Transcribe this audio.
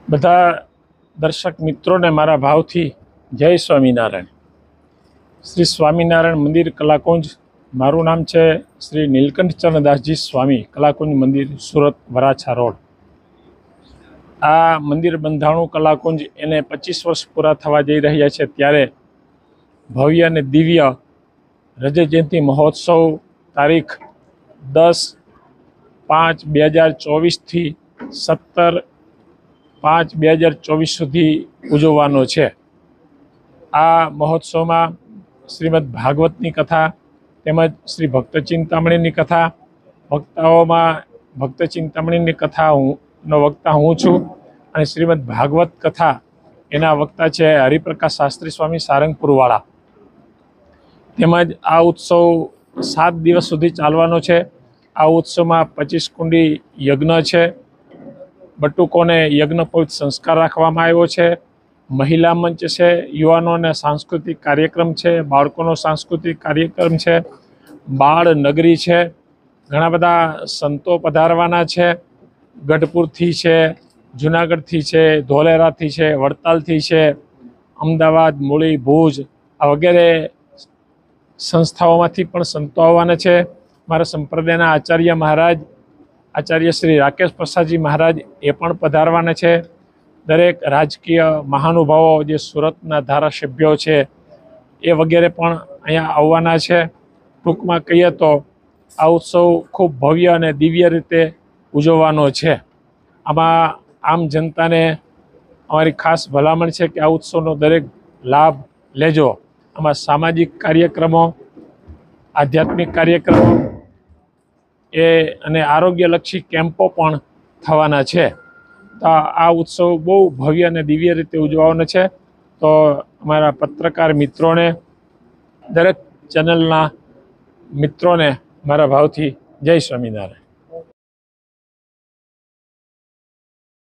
બધા દર્શક મિત્રોને મારા ભાવથી જય સ્વામિનારાયણ। શ્રી સ્વામિનારાયણ મંદિર કલાકુંજ, મારું નામ છે શ્રી નીલકંઠચરણદાસજી સ્વામી, કલાકુંજ મંદિર, સુરત વરાછા રોડ। આ મંદિર બંધાણું કલાકુંજ એને 25 વર્ષ પૂરા થવા જઈ રહ્યા છે, ત્યારે ભવ્ય અને દિવ્ય રજત જયંતિ મહોત્સવ તારીખ 10/5/2024 થી 17/5/2024 સુધી ઉજવવાનો છે। આ મહોત્સવમાં શ્રીમદ ભાગવતની કથા તેમજ શ્રી ભક્ત ચિંતામણીની કથા, વક્તાઓમાં ભક્ત ચિંતામણીની કથાનો વક્તા હું છું અને શ્રીમદ ભાગવત કથા એના વક્તા છે હરિપ્રકાશ શાસ્ત્રી સ્વામી સારંગપુરવાળા। તેમજ આ ઉત્સવ 7 દિવસ સુધી ચાલવાનો છે। આ ઉત્સવમાં 25 કુંડી યજ્ઞ છે, બટુકોને યજ્ઞોપવિત સંસ્કાર રાખવામાં આવ્યો છે, મહિલા મંચ છે, યુવાનોને સાંસ્કૃતિક કાર્યક્રમ છે, બાળકોનો સાંસ્કૃતિક કાર્યક્રમ છે, બાળ નગરી છે, ઘણા બધા સંતો પધારવાના છે, ગઢપુરથી છે, જુનાગઢથી છે, ધોલેરાથી છે, વડતાલથી છે, અમદાવાદ, મૂળી, ભુજ આ વગેરે સંસ્થાઓમાંથી પણ સંતો આવવાના છે। મારા સંપ્રદાયના આચાર્ય મહારાજ, આચાર્ય શ્રી રાકેશ પ્રસાદજી મહારાજ એ પણ પધારવાના છે। દરેક રાજકીય મહાનુભાવો જે સુરતના ધારાસભ્યો છે એ વગેરે પણ અહીંયા આવવાના છે। ટૂંકમાં કહીએ તો આ ઉત્સવ ખૂબ ભવ્ય અને દિવ્ય રીતે ઉજવવાનો છે। આમાં આમ જનતાને અમારી ખાસ ભલામણ છે કે આ ઉત્સવનો દરેક લાભ લેજો। આમાં સામાજિક કાર્યક્રમો, આધ્યાત્મિક કાર્યક્રમો અને આરોગ્યલક્ષી કેમ્પો પણ થવાના છે। તો આ ઉત્સવ બહુ ભવ્ય અને દિવ્ય રીતે ઉજવવાનો છે। તો અમારા પત્રકાર મિત્રોને, દરેક ચેનલના મિત્રોને મારા ભાવથી જય સ્વામિનારાયણ।